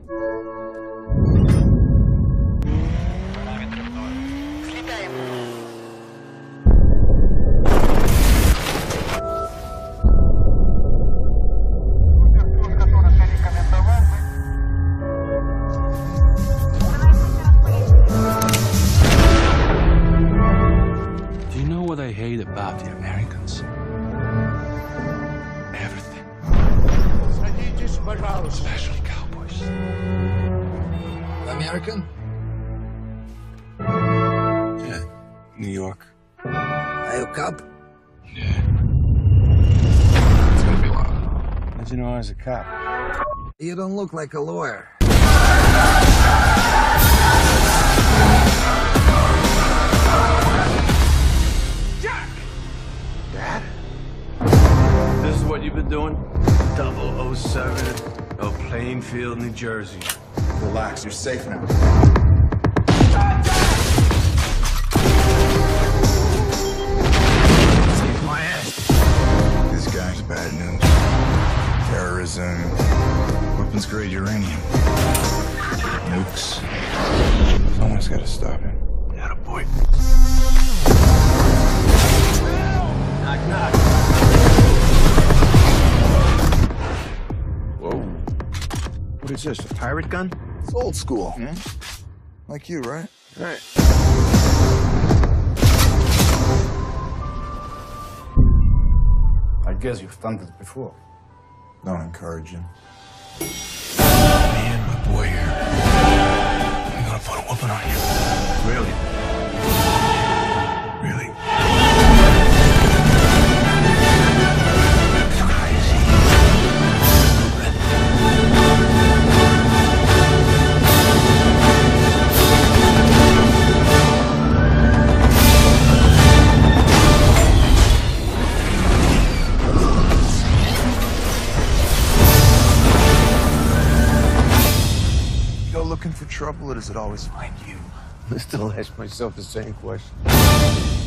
Do you know what I hate about the Americans? Everything. Especially cowboys. American? Yeah, New York. Are you a cop? Yeah. It's gonna be long. How'd you know I was a cop? You don't look like a lawyer. Dad? This is what you've been doing? 007 of Plainfield, New Jersey. Relax, you're safe now. Save my ass. This guy's bad news. Terrorism, weapons-grade uranium, nukes. Someone's gotta stop him. Attaboy. Knock, knock. Whoa. What is this, a pirate gun? It's old school. Like you, right? Right. I guess you've done this before. Don't encourage him. Me and my boy here. I'm gonna put a whooping on you. Really? Really? It's crazy. You go looking for trouble, or does it always find you? I still ask myself the same question.